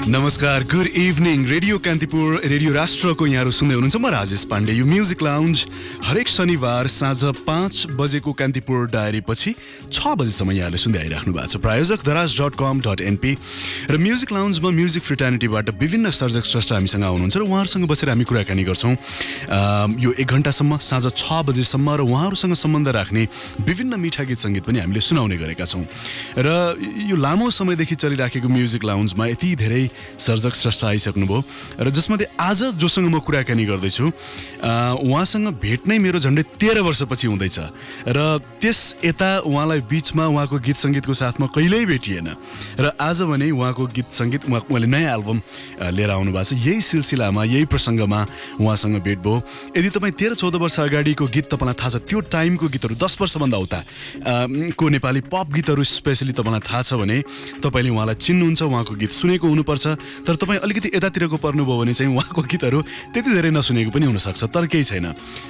नमस्कार, good evening. Radio Kantipur, radio राष्ट्रको यहाँहरू सुन्दै हुनुहुन्छ। म राजेश पाण्डे। यो म्युजिक लाउन्ज हरेक शनिबार साँझ 5 बजेको कान्तिपुर डायरी पछि 6 बजेसम्म यहाँले सुन्दै आइराख्नु भएको छ। प्रायोजक दराज.com.np र म्युजिक लाउन्जमा म्युजिक फ्रिटर्निटीबाट विभिन्न सर्जक स्रष्टा हामीसँग आउनुहुन्छ र उहाँहरूसँग बसेर हामी कुराकानी गर्छौँ यो 1 घण्टासम्म, साँझ 6 बजेसम्म, र उहाँहरूसँग सम्बन्ध राख्ने विभिन्न मिठा गीत सङ्गीत पनि हामीले सुनाउने गरेका छौँ। र यो लामो समयदेखि चलिराखेको म्युजिक लाउन्जमा यति धेरै सर्जक स्रष्टा आइसक्नुभयो र जसमध्ये आज जोसँग म कुराकानी गर्दैछु उहाँसँग भेट नै मेरो झन्डै 13 वर्षपछि हुँदैछ र त्यस यता उहाँलाई बिचमा उहाँको गीत सङ्गीतको साथमा कहिल्यै भेटिएन र आज भने उहाँको गीत सङ्गीत उहाँले नयाँ एल्बम लिएर आउनु भएको छ। यही सिलसिलामा, यही प्रसङ्गमा उहाँसँग भेट भयो। यदि तपाईँ 13-14 वर्ष अगाडिको गीत तपाईँलाई थाहा छ, त्यो टाइमको गीतहरू 10 वर्षभन्दा उता को नेपाली पप गीतहरू स्पेसली तपाईँलाई थाहा छ भने तपाईँले उहाँलाई चिन्नुहुन्छ, उहाँको गीत सुनेको हुनुपर्छ। तर तपाईँ अलिकति यतातिरको पर्नुभयो भने चाहिँ उहाँको गीतहरू त्यति धेरै नसुनेको पनि हुनसक्छ। तर केही छैन,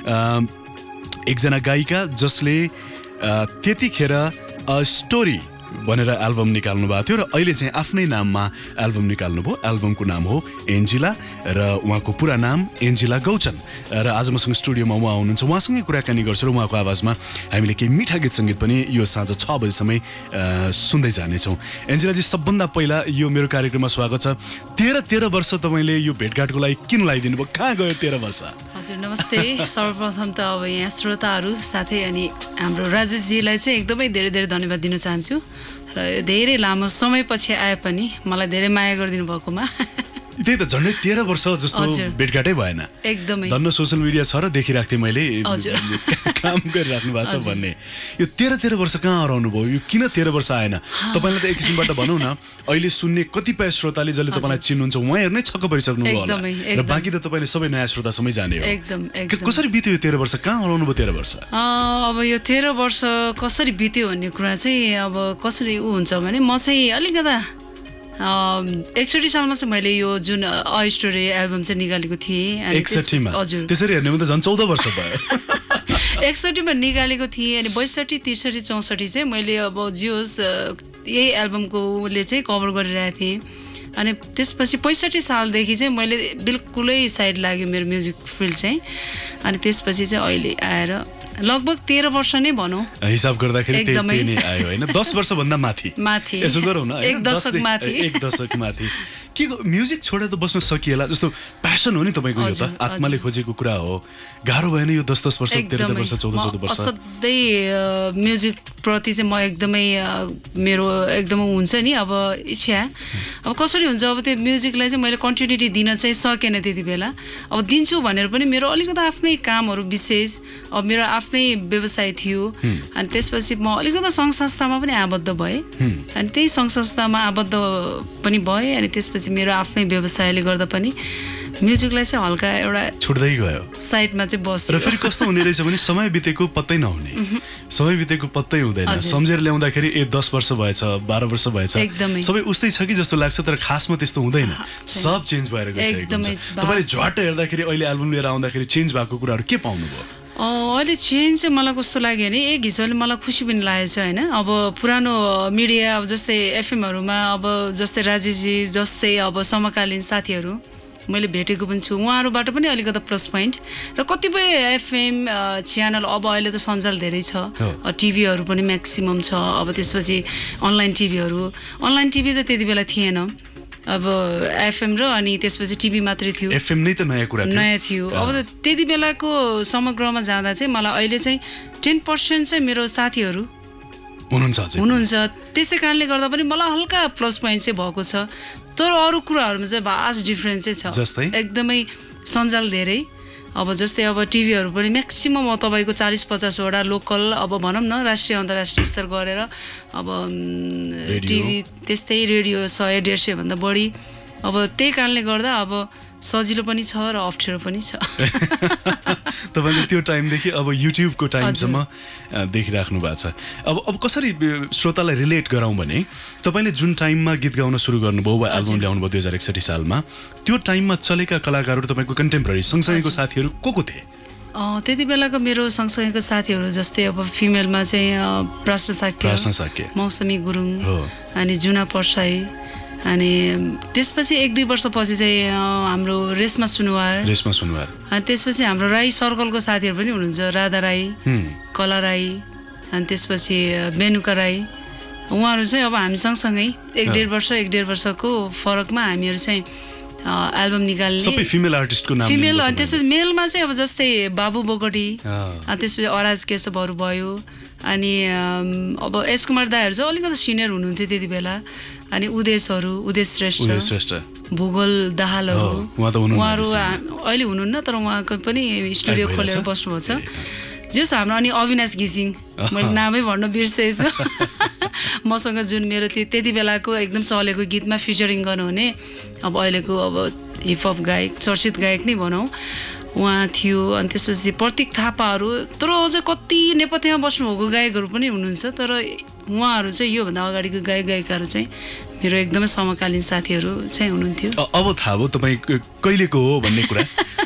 एकजना गायिका जसले त्यतिखेर स्टोरी भनेर एल्बम निकाल्नु भएको थियो र अहिले चाहिँ आफ्नै नाममा एल्बम निकाल्नुभयो। एल्बमको नाम हो एन्जिला र उहाँको पुरा नाम एन्जिला गौचन। र आज मसँग स्टुडियोमा उहाँ हुनुहुन्छ, उहाँसँगै कुराकानी गर्छु र उहाँको आवाजमा हामीले केही मिठा गीत सङ्गीत पनि यो साँझ 6 बजीसम्मै सुन्दै जानेछौँ। एन्जिलाजी, सबभन्दा पहिला यो मेरो कार्यक्रममा स्वागत छ। 13 वर्ष तपाईँले यो भेटघाटको लागि किन लगाइदिनु भयो? कहाँ गयो 13 वर्ष? हजुर नमस्ते। सर्वप्रथम त अब यहाँ श्रोताहरू साथै अनि हाम्रो राजेशजीलाई चाहिँ एकदमै धेरै धेरै धन्यवाद दिन चाहन्छु र धेरै लामो समयपछि आए पनि मलाई धेरै माया गरिदिनु भएकोमा। त्यही त, झन्डै 13 वर्ष जस्तो भेटघाटै भएन। एकदमै धन्न सोसियल मिडिया छ र देखिरहेको थिएँ मैले काम गरिराख्नु भएको छ भन्ने। यो 13 वर्ष कहाँ हराउनु भयो? यो किन 13 वर्ष आएन? तपाईँलाई त एक किसिमबाट भनौँ न, अहिले सुन्ने कतिपय श्रोताले जसले तपाईँलाई चिन्नुहुन्छ उहाँहरू नै छक्क परिसक्नु भयो होला र बाँकी त तपाईँले सबै नयाँ श्रोतासम्मै जाने हो। कसरी बित्यो यो 13 वर्ष? कहाँ हराउनु भयो 13 वर्ष? अब यो 13 वर्ष कसरी बित्यो भन्ने कुरा चाहिँ अब कसरी हुन्छ भने म चाहिँ अलिकता 61 सालमा चाहिँ मैले यो जुन अ स्टोरी एल्बम चाहिँ निकालेको थिएँ। 61 मा? हजुर, त्यसरी हेर्ने भने त झन् 14 वर्ष भयो। 61 मा निकालेको थिएँ अनि 62, 63, 64 चाहिँ मैले अब जियोस् यही एल्बमकोले चाहिँ कभर गरिरहेको थिएँ। अनि त्यसपछि 65 सालदेखि चाहिँ मैले बिल्कुलै साइड लाग्यो मेरो म्युजिक फिल्ड चाहिँ। अनि त्यसपछि चाहिँ अहिले आएर लगभग 13 वर्ष नै भनौँ, हिसाब गर्दाखेरि त्यही नै आयो होइन? 10 वर्षभन्दा माथि यसो गरौँ न, 1 दशक माथि। 1 दशक माथि के म्युजिक छोडेर त बस्न सकिएला जस्तो प्यासन हो नि तपाईँको। यो त आत्माले खोजेको कुरा हो। गाह्रो भएन यो 10 वर्ष, 13 वर्ष, 14 वर्ष? असाध्यै म्युजिक प्रति चाहिँ म एकदमै मेरो एकदमै हुन्छ नि अब इच्छा। अब कसरी हुन्छ, अब त्यो म्युजिकलाई चाहिँ मैले कन्टिन्युटी दिन चाहिँ सकेन त्यति बेला। अब दिन्छु भनेर पनि मेरो अलिकति आफ्नै कामहरू विशेष, अब मेरो आफ्नै व्यवसाय थियो। अनि त्यसपछि म अलिकति सङ्घ संस्थामा पनि आबद्ध भएँ। अनि त्यही सङ्घ संस्थामा आबद्ध पनि भएँ। अनि त्यसपछि मेरो आफ्नै व्यवसायले गर्दा पनि म्युजिकलाई चाहिँ हल्का एउटा छुट्दै गयो, साइडमा चाहिँ बस्यो। र फेरि कस्तो हुने रहेछ भने समय बितेको पत्तै नहुने, समय बितेको पत्तै हुँदैन। सम्झेर ल्याउँदाखेरि 10 वर्ष भएछ, 12 वर्ष भएछ, सबै उस्तै छ कि जस्तो लाग्छ, तर खासमा त्यस्तो हुँदैन। सब चेन्ज भएर गइसकेको हुन्छ। तपाईँले झ्वाट हेर्दाखेरि अहिले एल्बम लिएर आउँदाखेरि चेन्ज भएको कुराहरू के पाउनुभयो? अहिले चेन्ज चाहिँ मलाई कस्तो लाग्यो भने एक हिसाबले मलाई खुसी पनि लागेको छ होइन। अब पुरानो मिडिया अब जस्तै एफएमहरूमा अब जस्तै राजेशजी जस्तै अब समकालीन साथीहरू मैले भेटेको पनि छु, उहाँहरूबाट पनि अलिकति प्लस पोइन्ट। र कतिपय एफएम च्यानल अब अहिले त सञ्जाल धेरै छ, टिभीहरू पनि म्याक्सिमम छ। अब त्यसपछि अनलाइन टिभी त त्यति बेला थिएन। अब एफएम र अनि त्यसपछि टिभी मात्रै थियो। एफएम नै त नयाँ थियो। अब त्यति बेलाको समग्रमा जाँदा चाहिँ मलाई अहिले चाहिँ 10% चाहिँ मेरो साथीहरू हुनुहुन्छ। त्यसै कारणले गर्दा पनि मलाई हल्का प्लस पोइन्ट चाहिँ भएको छ। तर अरू कुराहरूमा चाहिँ भास्ट डिफ्रेन्स चाहिँ छ। एकदमै सञ्जाल धेरै। अब जस्तै अब टिभीहरू पनि म्याक्सिमम तपाईँको 40-50 वटा लोकल, अब भनौँ न राष्ट्रिय अन्तर्राष्ट्रिय स्तर गरेर, अब टिभी त्यस्तै, रेडियो 100-150 भन्दा बढी। अब त्यही कारणले गर्दा अब सजिलो पनि छ र अप्ठ्यारो पनि छ। तपाईँले त्यो टाइमदेखि अब युट्युबको टाइमसम्म देखिराख्नु भएको छ। अब कसरी श्रोतालाई रिलेट गराउँ भने तपाईँले जुन टाइममा गीत गाउन सुरु गर्नुभयो वा एल्बम ल्याउनुभयो 2061 सालमा, त्यो टाइममा चलेका कलाकारहरू तपाईँको कन्टेम्पोरेरी सँगसँगैको साथीहरू को थिए? त्यति बेलाको मेरो सँगसँगैको साथीहरू जस्तै अब फिमेलमा चाहिँ प्रश्न साक्य, मौसमी गुरुङ, अनि जुना पर्साई, अनि त्यसपछि 1-2 वर्षपछि चाहिँ हाम्रो रेशमा सुनुवार अनि त्यसपछि हाम्रो राई सर्कलको साथीहरू पनि हुनुहुन्छ, राधा राई, कला राई, अनि त्यसपछि बेनुका राई। उहाँहरू चाहिँ अब हामी सँगसँगै 1-1.5 वर्षको फरकमा हामीहरू चाहिँ एल्बम निकाल्ने सबै फिमेल आर्टिस्टको नाम फिमेल। अनि त्यसपछि मेलमा चाहिँ अब जस्तै बाबु बोगटी, अनि त्यसपछि अराज केशवहरू भयो, अनि अब एस कुमार दाईहरू चाहिँ अलिकति सिनियर हुनुहुन्थ्यो त्यति बेला, अनि उदेश श्रेष्ठ, भूगोल दाहालहरू, उहाँहरू अहिले हुनुहुन्न तर उहाँको पनि स्टुडियो खोलेर बस्नुभएको छ। जस हाम्रो अनि अविनाश घिसिङ, मैले नामै भन्न बिर्सेछु मसँग जुन मेरो त्यति बेलाको एकदम चलेको गीतमा फिचरिङ गर्नुहुने अब अहिलेको अब हिपहप गायक, चर्चित गायक नै भनौँ, उहाँ थियो। अनि त्यसपछि प्रतीक थापाहरू, तर अझै कति नेपथ्यमा बस्नुभएको गायकहरू पनि हुनुहुन्छ, तर उहाँहरू चाहिँ योभन्दा अगाडिको गायकहरू चाहिँ मेरो एकदमै समकालीन साथीहरू चाहिँ हुनुहुन्थ्यो। अब थाहा भयो तपाईँ कहिलेको हो भन्ने कुरा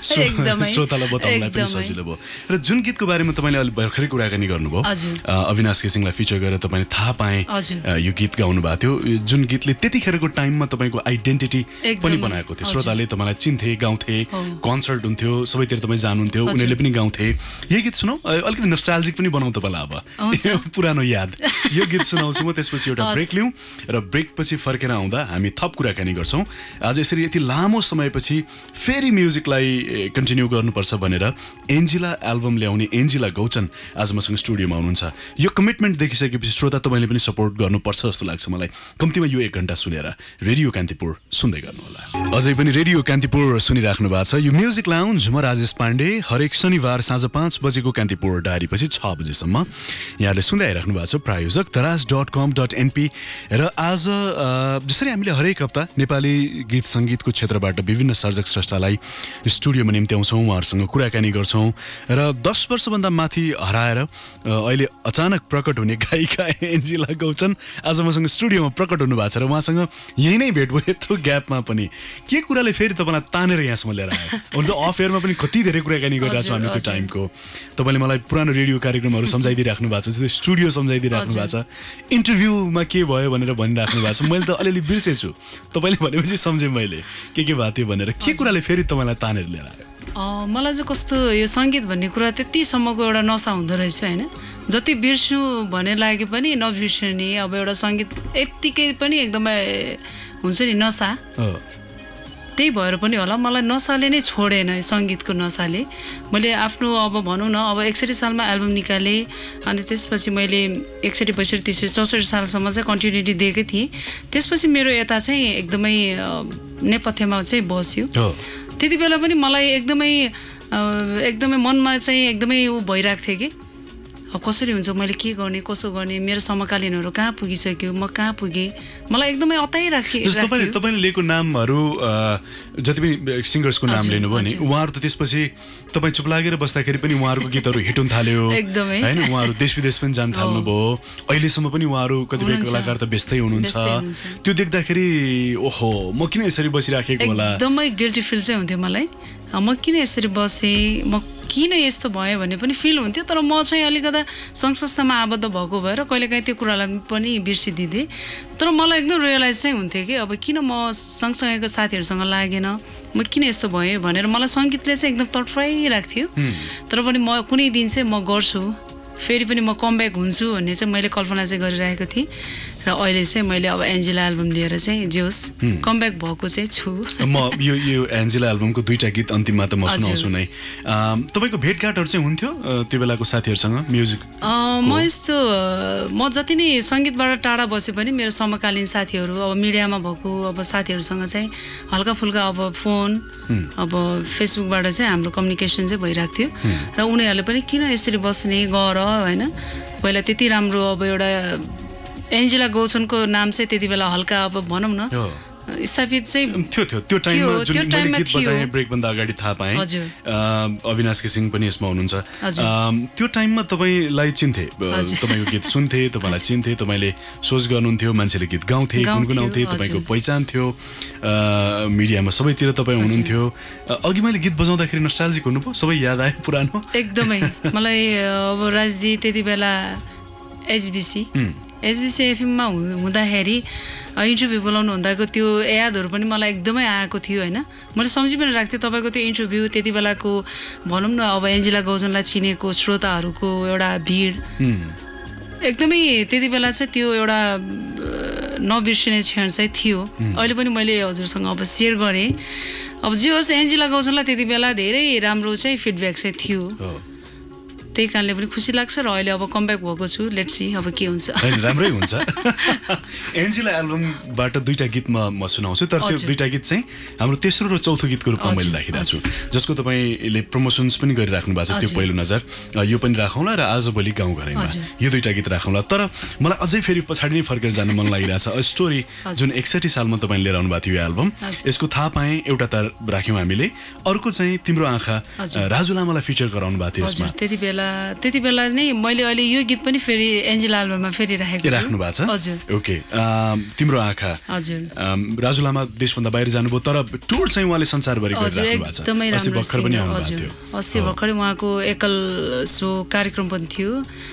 श्रोतालाई बताउनलाई पनि सजिलो भयो। र जुन गीतको बारेमा तपाईँले अलि भर्खरै कुराकानी गर्नुभयो, अविनाश घिसिङलाई फिचर गरेर तपाईँले थाहा पाएँ यो गीत गाउनु भएको थियो, जुन गीतले त्यतिखेरको टाइममा तपाईँको आइडेन्टिटी पनि बनाएको थियो। श्रोताले तपाईँलाई चिन्थे, गाउँथे, कन्सर्ट हुन्थ्यो, सबैतिर तपाईँ जानुहुन्थ्यो, उनीहरूले पनि गाउँथे। यही गीत सुनौ, अलिकति नस्टाल्जिक पनि बनाउँ तपाईँलाई अब पुरानो याद। यो गीत सुनाउँछु म, त्यसपछि एउटा ब्रेक लिउँ र ब्रेक पछि फर्केर आउँदा हामी थप कुराकानी गर्छौँ। आज यसरी यति लामो समयपछि फेरि म्युजिकलाई कन्टिन्यू गर्नुपर्छ भनेर एन्जिला एल्बम ल्याउने एन्जिला गौचन आज मसँग स्टुडियोमा हुनुहुन्छ। यो कमिटमेन्ट देखिसकेपछि श्रोता तपाईँले पनि सपोर्ट गर्नुपर्छ जस्तो लाग्छ मलाई। कम्तीमा यो 1 घन्टा सुनेर रेडियो कान्तिपुर सुन्दै गर्नुहोला। अझै पनि रेडियो कान्तिपुर सुनिराख्नु भएको छ। यो म्युजिक लाउन्ज, म राजेश पाण्डे। हरेक शनिबार साँझ 5 बजेको कान्तिपुर डायरीपछि 6 बजेसम्म यहाँले सुन्दै आइराख्नु भएको छ। प्रायोजक तराज.com.np। र आज जसरी हामीले हरेक हप्ता नेपाली गीत सङ्गीतको क्षेत्रबाट विभिन्न सर्जक स्रष्टालाई स्टुडियोमा निम्त्याउँछौँ, उहाँहरूसँग कुराकानी गर्छौँ र 10 वर्षभन्दा माथि हराएर अहिले अचानक प्रकट हुने गायिका एन्जिला गौचन आज मसँग स्टुडियोमा प्रकट हुनु भएको छ र उहाँसँग यही नै भेट भयो यत्रो ग्यापमा पनि। के कुराले फेरि तपाईँलाई तानेर यहाँसम्म लिएर आयो? हुन त अफ एयरमा पनि कति धेरै कुराकानी गरिरहेको छौँ हामी त्यो टाइमको। तपाईँले मलाई पुरानो रेडियो कार्यक्रमहरू सम्झाइदिइराख्नु भएको छ, जस्तै स्टुडियो सम्झाइदिइराख्नु भएको छ, इन्टरभ्यूमा के भयो भनेर भनिराख्नु भएको छ। मैले त अलिअलि बिर्सेछु, तपाईँले भनेपछि सम्झेँ मैले के भएको थियो भनेर। के कुराले फेरि तपाईँलाई तानेर लिएर आयो? मलाई चाहिँ कस्तो यो सङ्गीत भन्ने कुरा त्यतिसम्मको एउटा नसा हुँदो रहेछ होइन। जति बिर्सु भने लागे पनि नबिर्सने अब एउटा सङ्गीत यत्तिकै पनि एकदमै हुन्छ नि नसा। त्यही भएर पनि होला मलाई नसाले नै छोडेन, सङ्गीतको नसाले। मैले आफ्नो अब भनौँ न अब 61 सालमा एल्बम निकालेँ, अनि त्यसपछि मैले 61, 62, 63, 64 सालसम्म चाहिँ कन्टिन्युटी दिएकै थिएँ। त्यसपछि मेरो यता चाहिँ एकदमै नेपथ्यमा चाहिँ बस्यो। त्यति बेला पनि मलाई एकदमै मनमा चाहिँ एकदमै ऊ भइरहेको थियो कि अब कसरी हुन्छ, मैले के गर्ने, कसो गर्ने, मेरो समकालीनहरू कहाँ पुगिसक्यो, म कहाँ पुगेँ, मलाई एकदमै अताइराखेँ। तपाईँले लिएको नामहरू जति पनि सिङ्गर्सको नाम लिनुभयो नि, उहाँहरू त त्यसपछि तपाईँ चुप लागेर बस्दाखेरि पनि उहाँहरूको गीतहरू हिट हुन थाल्यो होइन, उहाँहरू देश विदेश पनि जान थाल्नुभयो। अहिलेसम्म पनि उहाँहरू कतिपय कलाकार त व्यस्तै हुनुहुन्छ। त्यो देख्दाखेरि ओहो म किन यसरी बसिराखेको होला, एकदमै गिल्टी फिल चाहिँ हुन्थ्यो मलाई। म किन यसरी बसेँ, म किन यस्तो भयो भन्ने पनि फिल हुन्थ्यो। तर म चाहिँ अलिकता सङ्घ संस्थामा आबद्ध भएको भएर कहिलेकाहीँ त्यो कुरालाई पनि बिर्सिदिँदै। तर मलाई एकदम रियलाइज चाहिँ हुन्थ्यो कि अब किन म सँगसँगैको साथीहरूसँग लागेन, म किन यस्तो भएँ भनेर मलाई सङ्गीतले चाहिँ एकदम तडफाइरहेको थियो। तर पनि म कुनै दिन चाहिँ म गर्छु, फेरि पनि म कमब्याक हुन्छु भन्ने चाहिँ मैले कल्पना चाहिँ गरिरहेको थिएँ। र अहिले चाहिँ मैले अब एन्जिला एल्बम लिएर चाहिँ जे होस् कमब्याक भएको चाहिँ छु। म यो एन्जिला एल्बमको 2टा गीत अन्तिममा त म सुनाउँछु नै। तपाईँको भेटघाटहरू चाहिँ हुन्थ्यो त्यो बेलाको साथीहरूसँग म्युजिक? म यस्तो म जति नै सङ्गीतबाट टाढा बसे पनि मेरो समकालीन साथीहरू अब मिडियामा भएको अब साथीहरूसँग चाहिँ हल्का फुल्का अब फोन अब फेसबुकबाट चाहिँ हाम्रो कम्युनिकेसन चाहिँ भइरहेको थियो। र उनीहरूले पनि किन यसरी बस्ने गर होइन, पहिला त्यति राम्रो अब एउटा एन्जिला गौचनको नाम चाहिँ त्यति बेला हल्का अब भनौँ न स्थापित चाहिँ थियो। त्यो टाइममा जुन मैले गीत बजाएँ ब्रेकभन्दा अगाडि थाहा पाएँ अविनाश घिसिङ पनि यसमा हुनुहुन्छ। त्यो टाइममा तपाईँलाई चिन्थे, तपाईँको गीत सुन्थे, तपाईँलाई चिन्थे, तपाईँले सोच गर्नुहुन्थ्यो, मान्छेले गीत गाउँथे, गुनगुनाउँथे, तपाईँको पहिचान थियो, मिडियामा सबैतिर तपाईँ हुनुहुन्थ्यो। अघि मैले गीत बजाउँदाखेरि नस्टाल्जिक हुनुभयो, सबै याद आयो पुरानो? एकदमै। मलाई अब राजजी त्यति बेला एचबिसी एसबिसी एफएममा हुँदाखेरि इन्टरभ्यू बोलाउनु हुँदाको त्यो यादहरू पनि मलाई एकदमै आएको थियो होइन मैले सम्झि पनि राख्थेँ तपाईँको त्यो इन्टरभ्यू त्यति बेलाको भनौँ न अब एन्जेला गौजनलाई चिनेको श्रोताहरूको एउटा भिड एकदमै त्यति बेला चाहिँ त्यो एउटा नबिर्सिने क्षण चाहिँ थियो अहिले पनि मैले हजुरसँग अब सेयर गरेँ अब जे होस् एन्जेला गौजनलाई त्यति बेला धेरै राम्रो चाहिँ फिडब्याक चाहिँ थियो त्यही कारणले पनि खुसी लाग्छ र अहिले अब कमब्याक भएको छु लेट्स सी अब के हुन्छ राम्रै हुन्छ एन्जेला एल्बमबाट दुईटा गीत म सुनाउँछु तर त्यो दुईटा गीत चाहिँ हाम्रो तेस्रो र चौथो गीतको रूपमा मैले राखिरहेको छु जसको तपाईँले प्रमोसन्स पनि गरिराख्नु भएको छ त्यो पहिलो नजर यो पनि राखौँला र आजभोलि गाउँघरैमा यो दुईटा गीत राखौँला तर मलाई अझै फेरि पछाडि नै फर्केर जानु मन लागिरहेछ अ स्टोरी जुन 61 सालमा तपाईँले लिएर आउनु भएको थियो यो एल्बम यसको थाहा पाएँ एउटा त राख्यौँ हामीले अर्को चाहिँ तिम्रो आँखा राजु लामालाई फिचर गराउनु भएको थियो यसमा त्यति बेला नै मैले अहिले यो गीत पनि फेरि एन्जेला एल्बममा फेरि राख्नु भएको छ हजुर ओके तिम्रो आँखा हजुर राजु लामा देशभन्दा बाहिर जानुभयो तर टुर चाहिँ उहाँले संसारभरि गरिराख्नु भएको छ एकदमै राम्रो भर्खर पनि आउनु भएको थियो अस्ति भर्खरै उहाँको एकल सो कार्यक्रम पनि थियो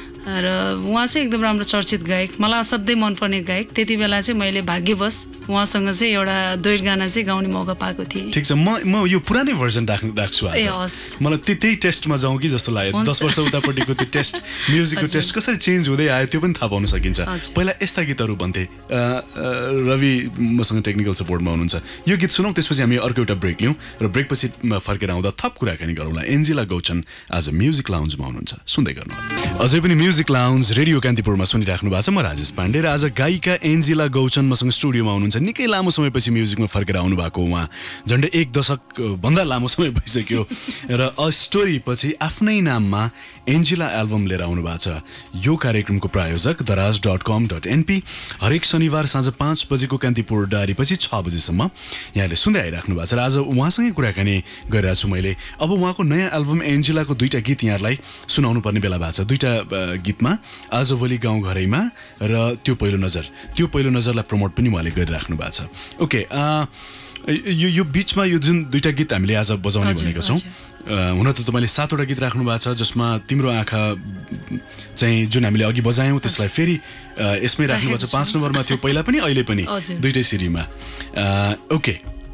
र उहाँ चाहिँ एकदम राम्रो चर्चित गायक मलाई असाध्यै मनपर्ने गायक त्यति बेला चाहिँ मैले भाग्यवश उहाँसँग चाहिँ एउटा दुईट गाना चाहिँ गाउने मौका पाएको थिएँ ठिक छ म यो पुरानै भर्जन राख्छु आज मलाई त्यही टेस्टमा जाउँ कि जस्तो लाग्यो 10 वर्ष उतापट्टिको त्यो टेस्ट म्युजिकको टेस्ट कसरी चेन्ज हुँदै आयो त्यो पनि थाहा पाउन सकिन्छ पहिला यस्ता गीतहरू भन्थे रवि मसँग टेक्निकल सपोर्टमा हुनुहुन्छ यो गीत सुनौँ त्यसपछि हामी अर्को एउटा ब्रेक लिउँ र ब्रेकपछि फर्केर आउँदा थप कुराकानी गरौँला एन्जेला गौचन आज म्युजिक लाउन्जमा हुनुहुन्छ सुन्दै गर्नु अझै पनि म्युजिक लाउन्ज रेडियो कान्तिपुरमा सुनिराख्नु भएको छ म राजेश पाण्डे र आज गायिका एन्जेला गौचन मसँग स्टुडियोमा हुनुहुन्छ निकै लामो समयपछि म्युजिकमा फर्केर आउनु भएको उहाँ झन्डै 1 दशक भन्दा लामो समय भइसक्यो र अ स्टोरी पछि आफ्नै नाममा एन्जेला एल्बम लिएर आउनु भएको छ यो कार्यक्रमको प्रायोजक दराज.com.np हरेक शनिबार साँझ 5 बजेको कान्तिपुर डायरी पछि 6 बजेसम्म यहाँले सुन्दै आइराख्नु भएको छ र आज उहाँसँगै कुराकानी गरिरहेको छु मैले अब उहाँको नयाँ एल्बम एन्जेलाको दुईटा गीत यहाँलाई सुनाउनु पर्ने बेला भएको छ दुईटा गीतमा आजभोलि गाउँघरैमा र त्यो पहिलो नजरलाई प्रमोट पनि उहाँले गरिराख्नु भएको छ ओके यो बिचमा यो जुन दुईटा गीत हामीले आज बजाउने भनेको छौँ हुन त तपाईँले 7 वटा गीत राख्नु भएको छ जसमा तिम्रो आँखा चाहिँ जुन हामीले अघि बजायौँ त्यसलाई फेरि यसमै राख्नु भएको छ 5 नम्बरमा थियो पहिला पनि अहिले पनि दुईटै सिरीमा ओके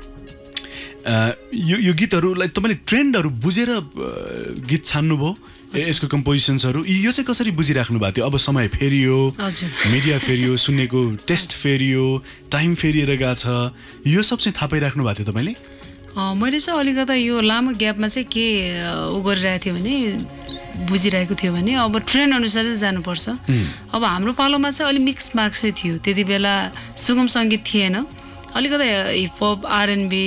यो गीतहरूलाई तपाईँले ट्रेन्डहरू बुझेर गीत छान्नुभयो यसको कम्पोजिसन्सहरू यो चाहिँ कसरी बुझिराख्नु भएको थियो अब समय फेरियो मिडिया फेरियो सुन्नेको टेस्ट फेरियो टाइम फेरिएर गएको छ यो सब चाहिँ थाहा पाइराख्नु भएको थियो तपाईँले मैले चाहिँ अलिकता यो लामो ग्यापमा चाहिँ के गरिरहेको थियो भने बुझिरहेको थियो भने अब ट्रेन्ड अनुसार चाहिँ जानुपर्छ अब हाम्रो पालोमा चाहिँ अलिक मिक्स मार्क्स चाहिँ थियो त्यति बेला सुगम सङ्गीत थिएन अलिकता हिपहप आरएनबी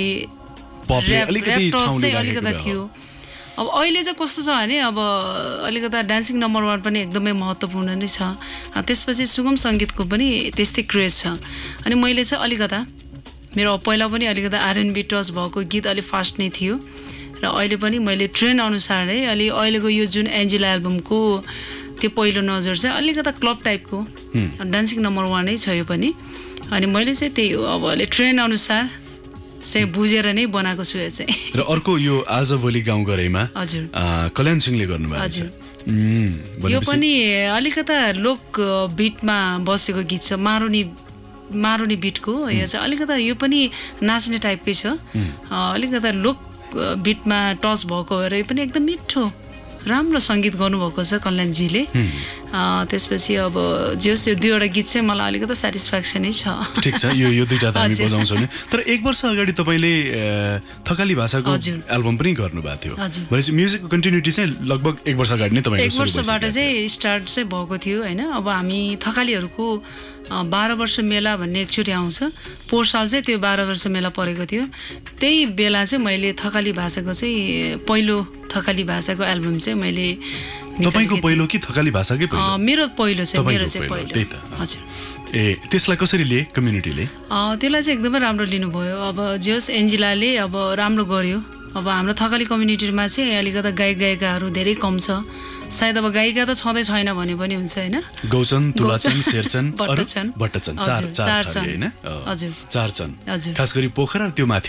अलिकता थियो अब अहिले चाहिँ कस्तो छ भने अब अलिकता डान्सिङ नम्बर 1 पनि एकदमै महत्त्वपूर्ण नै छ त्यसपछि सुगम सङ्गीतको पनि त्यस्तै क्रेज छ अनि मैले चाहिँ अलिकता मेरो पहिला पनि अलिकता आरएनबी टच भएको गीत अलिक फास्ट नै थियो र अहिले पनि मैले ट्रेन्ड अनुसारै अहिलेको यो जुन एन्जेला एल्बमको त्यो पहिलो नजर चाहिँ अलिकता क्लब टाइपको डान्सिङ नम्बर 1 नै छ यो पनि अनि मैले चाहिँ त्यही हो अब अहिले ट्रेन्ड अनुसार चाहिँ बुझेर नै बनाएको छु यो चाहिँ र अर्को यो आजभोलि गाउँघरैमा हजुर कल्याण सिंहले गर्नुभएको छ यो पनि अलिकता लोक बिटमा बसेको गीत छ मारुनी बिटको यो चाहिँ अलिकता यो पनि नाच्ने टाइपकै छ अलिकता लोक बिटमा टच भएको भएर यो पनि एकदम मिठो राम्रो सङ्गीत गर्नुभएको छ कल्याणजीले त्यसपछि अब जस यो दुईवटा गीत चाहिँ मलाई अलिकति सेटिस्फ्याक्सनै छ ठिक छ यो दुईटा त हामी बजाउँछौँ नि तर 1 वर्ष अगाडि तपाईँले थकाली भाषाको एल्बम पनि गर्नुभएको थियो भनेपछि म्युजिकको कन्टिन्युटी चाहिँ लगभग 1 वर्ष अगाडि नै तपाईँको 1 वर्षबाट चाहिँ स्टार्ट चाहिँ भएको थियो होइन अब हामी थकालीहरूको 12 वर्ष मेला भन्ने एकचोटि आउँछ पोहोर साल चाहिँ त्यो 12 वर्ष मेला परेको थियो त्यही बेला चाहिँ मैले थकाली भाषाको चाहिँ पहिलो थकाली भाषाको एल्बम चाहिँ मैले तपाईको पहिलो कि थकाली भाषाकै पहिलो मेरो पहिलो हजुर ए त्यसलाई कसरी लिए कम्युनिटीले त्यसलाई चाहिँ एकदमै राम्रो लिनुभयो अब जस एन्जेलाले अब राम्रो गर्यो अब हाम्रो थकाली कम्युनिटीमा चाहिँ अलिकता गायिकाहरू धेरै कम छ सायद अब गायिका त छँदै छैन भने पनि हुन्छ हैन गौचन तुलाचन शेरचन भट्टचन चार हैन हजुर खास गरी पोखरा त्यो माथि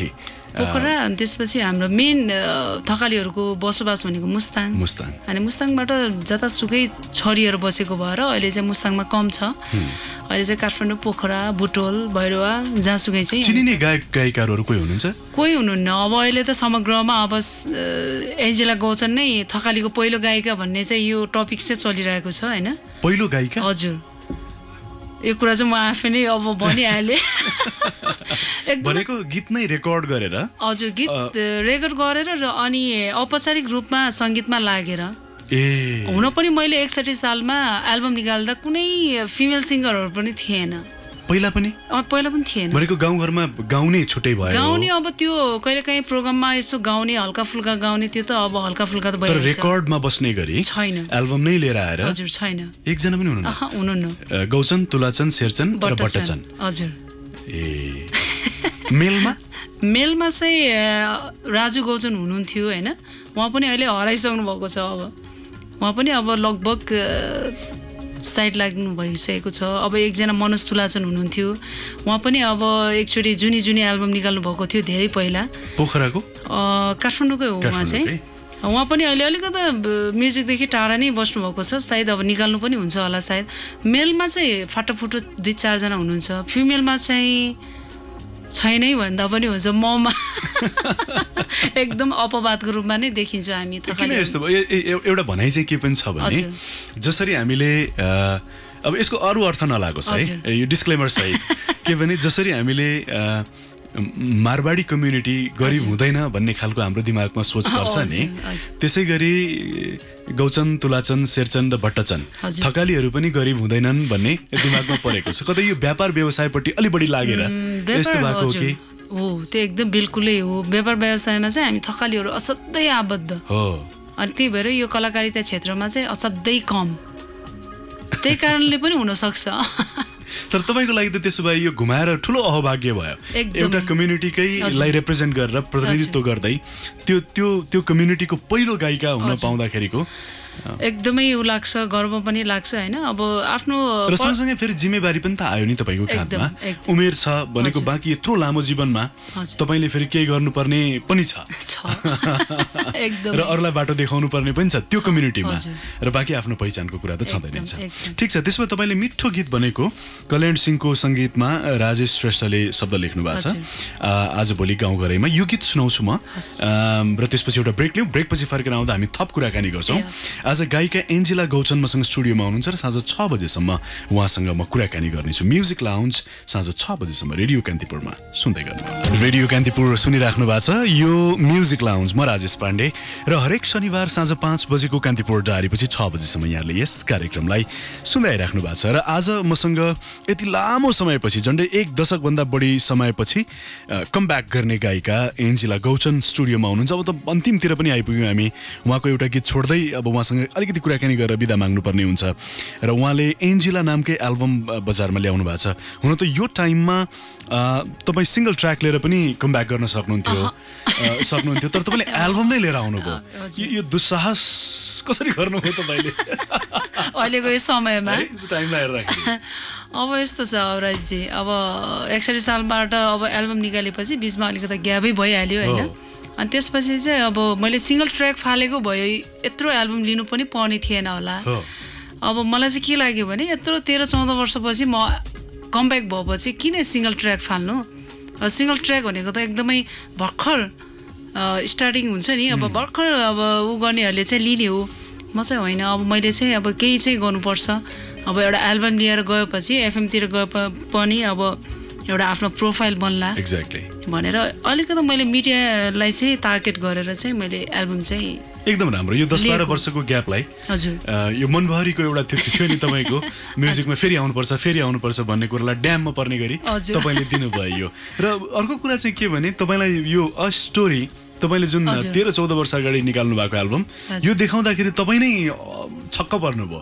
पोखरा अनि त्यसपछि हाम्रो मेन थकालीहरूको बसोबास भनेको मुस्ताङ अनि मुस्ताङबाट जतासुकै छरिएर बसेको भएर अहिले चाहिँ मुस्ताङमा कम छ अहिले चाहिँ काठमाडौँ पोखरा बुटोल भैरवा जहाँसुकै चाहिँ चिनिने गायक गायिकाहरू कोही हुनुहुन्छ कोही हुनुहुन्न अब अहिले त समग्रमा अब एन्जेला गौचन नै थकालीको पहिलो गायिका भन्ने चाहिँ यो टपिक चाहिँ चलिरहेको छ हैन पहिलो गायिका हजुर यो कुरा चाहिँ म आफै नै अब भनिहालेँ भनेको गीत नै रेकर्ड गरेर हजुर गीत रेकर्ड गरेर र अनि औपचारिक रूपमा सङ्गीतमा लागेर हुन पनि मैले 61 सालमा एल्बम निकाल्दा कुनै फिमेल सिङ्गरहरू पनि थिएन पहिला पनि थिएन भनेको गाउँघरमा गाउने छुट्टै भयो गाउने अब त्यो कहिलेकाहीँ प्रोग्राममा यसो गाउने हल्का फुल्का गाउने त्यो त अब हल्का फुल्का त भइहाल्छ तर रेकर्डमा बस्ने गरी छैन एल्बम नै लिएर आएर हजुर छैन एकजना पनि हुनुहुन्न गौचन तुलाचन शेरचन र बट्टचन हजुर मेलमा चाहिँ राजु गौचन हुनुहुन्थ्यो हैन उहाँ पनि अहिले हराइसक्नु भएको छ अब उहाँ पनि अब लगभग साइड लाग्नु भइसकेको छ अब एकजना मनोज तुलाचन हुनुहुन्थ्यो उहाँ पनि अब एकचोटि जुनी एल्बम निकाल्नु भएको थियो धेरै पहिला पोखराको काठमाडौँकै हो उहाँ चाहिँ उहाँ पनि अहिले अलिकति म्युजिकदेखि टाढा नै बस्नु भएको छ सायद अब निकाल्नु पनि हुन्छ होला सायद मेलमा चाहिँ फाटोफुटो 2-4 जना हुनुहुन्छ फिमेलमा चाहिँ छैनै भन्दा पनि हुन्छ ममा एकदम अपवादको रूपमा नै देखिन्छ हामी किन यस्तो एउटा भनाइ चाहिँ के पनि छ भने जसरी हामीले अब यसको अरू अर्थ नलागोस् है यो डिस्क्लेमर सहित के भने जसरी हामीले मारवाडी कम्युनिटी गरिब हुँदैन भन्ने खालको हाम्रो दिमागमा सोच पर्छ नि त्यसै गरी गौचन तुलाचन शेरचन र भट्टचन थकालीहरू पनि गरिब हुँदैनन् भन्ने दिमागमा परेको छ कतै यो व्यापार व्यवसायपट्टि अलि बढी लागेर यस्तो भएको हो कि हो त्यो एकदम बिल्कुलै हो व्यापार व्यवसायमा चाहिँ हामी थकालीहरू असाध्यै आबद्ध हो अनि त्यही भएर यो कलाकारिता क्षेत्रमा चाहिँ असाध्यै कम त्यही कारणले पनि हुन सक्छ तर तपाईको लागि त त्यसो भए यो घुमाएर ठुलो अहभाग्य भयो एउटा कम्युनिटीकैलाई रिप्रेजेन्ट गरेर प्रतिनिधित्व गर्दै त्यो कम्युनिटीको पहिलो गायिका हुन पाउँदाखेरिको एकदमै उ लाग्छ गर्व पनि लाग्छ हैन अब आफ्नो र सँगसँगै फेरि जिम्मेवारी पनि त आयो नि तपाईको काँधमा उमेर छ भनेको बाँकी यत्रो लामो जीवनमा तपाईले फेरि केही गर्नुपर्ने पनि छ एकदम र अरूलाई बाटो देखाउनु पर्ने पनि छ त्यो कम्युनिटीमा र बाँकी आफ्नो पहिचानको कुरा त छँदै नै छ ठीक छ त्यसमा तपाईले मिठो गीत बनेको कल्याण सिंहको संगीतमा राजेश श्रेष्ठले शब्द लेख्नु भएको छ आज भोलि गाउँ घरैमा यो गीत सुनाउँछु म र त्यसपछि एउटा ब्रेक लिउँ ब्रेकपछि फर्केर आउँदा हामी थप कुराकानी गर्छौं आज गायिका एन्जेला गौचन मसँग स्टुडियोमा हुनुहुन्छ र साँझ 6 बजेसम्म उहाँसँग म कुराकानी गर्नेछु म्युजिक लाउन्ज साँझ 6 बजेसम्म रेडियो कान्तिपुरमा सुन्दै गर्नु रेडियो कान्तिपुर सुनिराख्नु भएको छ यो म्युजिक लाउन्ज म राजेश पाण्डे र हरेक शनिबार साँझ 5 बजेको कान्तिपुर डायरीपछि 6 बजेसम्म यहाँले यस कार्यक्रमलाई सुन्दै राख्नु भएको छ र आज मसँग यति लामो समयपछि झन्डै 1 दशक भन्दा बढी समयपछि कमब्याक गर्ने गायिका एन्जेला गौचन स्टुडियोमा हुनुहुन्छ अब त अन्तिमतिर पनि आइपुग्यौँ हामी उहाँको एउटा गीत छोड्दै अब उहाँसँग अलिकति कुराकानी गरेर बिदा माग्नुपर्ने हुन्छ र उहाँले एन्जेला नामकै एल्बम बजारमा ल्याउनु भएको छ हुन त यो टाइममा तपाई सिंगल ट्र्याक लिएर पनि कमब्याक गर्न सक्नुहुन्थ्यो तर तपाईले एल्बम नै लिएर आउनुभयो यो दुस्साहस कसरी गर्नुभयो तपाईले अहिलेको यो समयमा टाइमलाई हेर्दाखेरि अब यस्तो छ अवराजजी अब 61 सालबाट अब एल्बम निकालेपछि बीचमा अलिकति ग्यापै भइहाल्यो हैन अनि त्यसपछि चाहिँ अब मैले सिंगल ट्र्याक फालेको भयो यत्रो एल्बम लिनु पनि पर्ने थिएन होला अब मलाई चाहिँ के लाग्यो भने यत्रो 13-14 वर्षपछि म कमब्याक भएपछि किन सिंगल ट्र्याक फाल्नु सिंगल ट्र्याक भनेको त एकदमै भर्खर स्टार्टिङ हुन्छ नि अब भर्खर अब उ गर्नेहरूले चाहिँ लिने हो म चाहिँ होइन अब मैले चाहिँ अब केही चाहिँ गर्नुपर्छ अब एउटा एल्बम लिएर गएपछि एफएमतिर गए पनि अब एउटा आफ्नो प्रोफाइल बन्ला एक्ज्याक्टली भनेर अलिकति मैले मिडियालाई चाहिँ टार्गेट गरेर चाहिँ मैले एल्बम चाहिँ एकदम राम्रो यो 10-12 वर्षको ग्यापलाई हजुर यो मनभरिको एउटा थियो नि तपाईको म्युजिकमा फेरि आउनुपर्छ भन्ने कुरालाई ड्याममा पर्ने गरी तपाईले दिनुभयो र अर्को कुरा चाहिँ के भने तपाईलाई यो अ स्टोरी तपाईले जुन 13-14 वर्ष अगाडि निकाल्नु भएको एल्बम यो देखाउँदाखेरि तपाई नै छक्क पर्नुभयो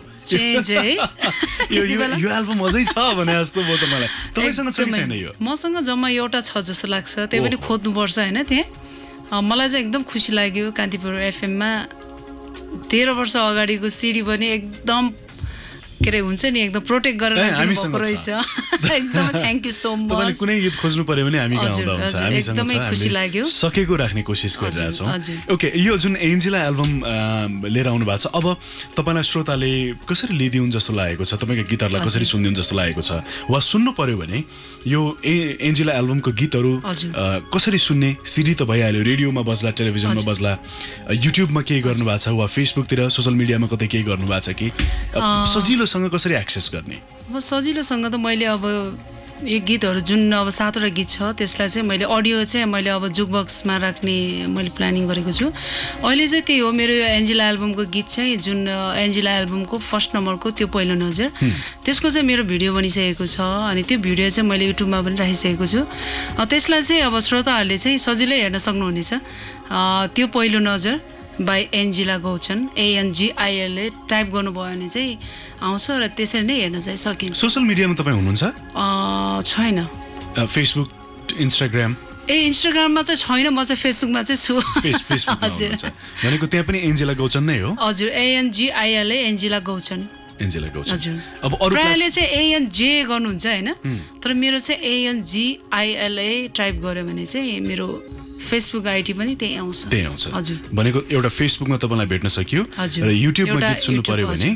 यो एल्बम अझै छ भने जस्तो भयो त मलाई तपाईसँग छ कि छैन यो मसँग जम्मा एउटा छ जस्तो लाग्छ त्यही पनि खोज्नुपर्छ हैन त्यहाँ मलाई चाहिँ एकदम खुसी लाग्यो कान्तिपुर एफएम मा 13 वर्ष अगाडिको सिडी पनि एकदम के रे हुन्छ नि एकदम प्रोटेक्ट गरेर दिनुभएको रहेछ एकदम थ्यांक यू सो मच तपाईले कुनै गीत खोज्नु पर्यो भने हामी कहाँ आउँदा हुन्छ हामीसँग एकदमै खुसी लाग्यो सकेको राख्ने कोसिस गरिरहेका छौं ओके यो जुन एन्जेला एल्बम लिएर आउनु भएको छ अब तपाईलाई श्रोताले कसरी लिदिउन् जस्तो लागेको छ तपाईको गीतहरुलाई कसरी सुन्दिउन् जस्तो लागेको छ वा सुन्नु पर्यो भने यो एन्जेला एल्बमको गीतहरु कसरी सुन्ने सिडी त भइहाल्यो रेडियोमा बज्ला टेलिभिजनमा बज्ला युट्युबमा के गर्नु भएको छ वा फेसबुकतिर सोशल मिडियामा कतै के गर्नु भएको छ कि सजिलोसँग कसरी एक्सेस गर्ने अब सजिलोसँग त मैले अब यो गीतहरु जुन अब 7 वटा गीत छ त्यसलाई चाहिँ मैले अडियो चाहिँ मैले अब जुकबक्समा राख्ने मैले प्लानिङ गरेको छु अहिले चाहिँ त्यही हो मेरो यो एन्जेला एल्बमको गीत चाहिँ जुन एन्जेला एल्बमको फर्स्ट नम्बरको त्यो पहिलो नजर त्यसको चाहिँ मेरो भिडियो बनिसकेको छ अनि त्यो भिडियो चाहिँ मैले युट्युबमा पनि राखिसकेको छु त्यसलाई चाहिँ अब श्रोताहरुले चाहिँ सजिलै हेर्न सक्नुहुनेछ त्यो पहिलो नजर by Angila Gauchan ANGILA type गर्नुभयो भने चाहिँ आउँछ र त्यसरी नै हेर्न चाहिँ सकिन्छ सोशल मिडियामा तपाई हुनुहुन्छ छैन फेसबुक इन्स्टाग्राम इन्स्टाग्राममा चाहिँ छैन म चाहिँ फेसबुकमा चाहिँ छु फेसबुक हजुर भनेको त्यहाँ पनि एन्जेला गौचन नै हो हजुर ANGILA एन्जेला गौचन एन्जेला गौचन हजुर अब अरु प्रायले चाहिँ ANJ गर्नुहुन्छ हैन तर मेरो चाहिँ ANGILA टाइप गर्यो भने चाहिँ मेरो फेसबुक आइडी पनि त्यही आउँछ हजुर भनेको एउटा फेसबुकमा तपाईलाई भेट्न सकियो र युट्युबमा गीत सुन्नु पर्यो भने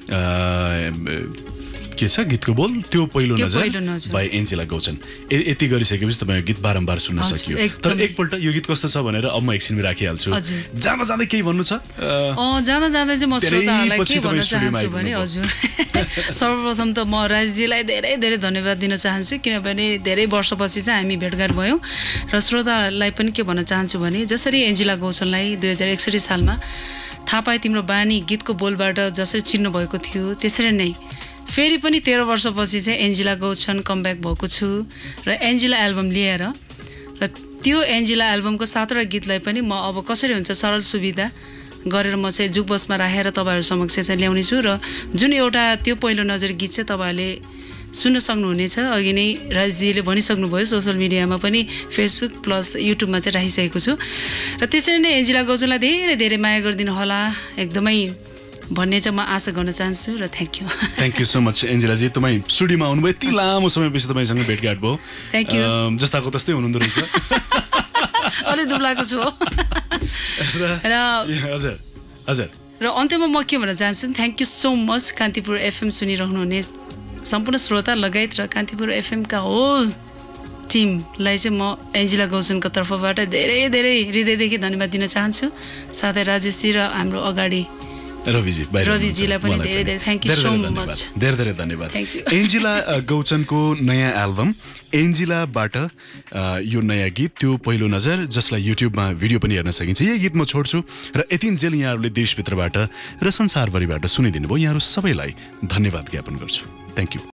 के छ गीतको बोल त्यो पहिलो नजर बाइ एन्जेला गौचन यति गरिसकेपछि तपाईको गीत बारम्बार सुन्न सकियो तर एकपल्ट यो गीत कस्तो छ भनेर अब म एकछिनमा राखिहाल्छु जाँदा जाँदै केही भन्नु छ जाँदा जाँदै चाहिँ म श्रोताहरुलाई के भन्न चाहन्छु भने हजुर सर्वप्रथम त म राजजीलाई धेरै धेरै धन्यवाद दिन चाहन्छु किनभने धेरै वर्षपछि चाहिँ हामी भेटघाट भयौं र श्रोताहरुलाई पनि के भन्न चाहन्छु भने जसरी एन्जेला गौचनलाई 2061 सालमा थाहा पाए तिम्रो बानी गीतको बोलबाट जसरी चिन्नु भएको थियो त्यसरी नै फेरि पनि 13 वर्षपछि चाहिँ एन्जेला गौचन कमब्याक भएको छु र एन्जेला एल्बम लिएर र त्यो एन्जेला एल्बमको 7 वटा गीतलाई पनि म अब कसरी हुन्छ सरल सुविधा गरेर म चाहिँ जुकबक्समा राखेर तपाईहरु समक्ष चाहिँ ल्याउने छु र जुन एउटा त्यो पहिलो नजर गीत चाहिँ तपाईहरुले सुन्न सक्नुहुनेछ अघि नै राजजीले भनिसक्नु भयो सोशल मिडियामा पनि फेसबुक प्लस युट्युबमा चाहिँ राखिसकेको छु र त्यसरी नै एन्जेला गौचनलाई धेरै धेरै माया गरिदिनु होला एकदमै भन्ने चाहिँ म आशा गर्न चाहन्छु र thank you so much Angila ji तपाई स्टुडियोमा आउनुभयो यति लामो समयपछि तपाईसँग भेटघाट भयो थ्यांक यू जस्ताको तस्तै हुनुहुँदो रहेछ अलि दुब्लाको छु र हजुर हजुर र अन्त्यमा म के भन्न चाहन्छु thank you so much Kantipur FM सुनिरहनुहुने सम्पूर्ण श्रोता लगायत र कान्तिपुर FM का होल टिमलाई चाहिँ म एन्जेला गौचनको तर्फबाट धेरै धेरै हृदयदेखि धन्यवाद दिन चाहन्छु साथै राजेशजी र हाम्रो अगाडि रविजीलाई पनि धेरै धेरै थ्यांक यू सो मच धेरै धेरै धन्यवाद एन्जेला गौचनको नयाँ एल्बम एन्जेलाबाट यो नयाँ गीत त्यो पहिलो नजर जसलाई युट्युबमा भिडियो पनि हेर्न सकिन्छ यही गीत म छोड्छु र यतिन्जेल यहाँहरूले देशभित्रबाट र संसारभरिबाट सुनिदिनु भयो यहाँहरू सबैलाई धन्यवाद ज्ञापन गर्छु थ्यांक यू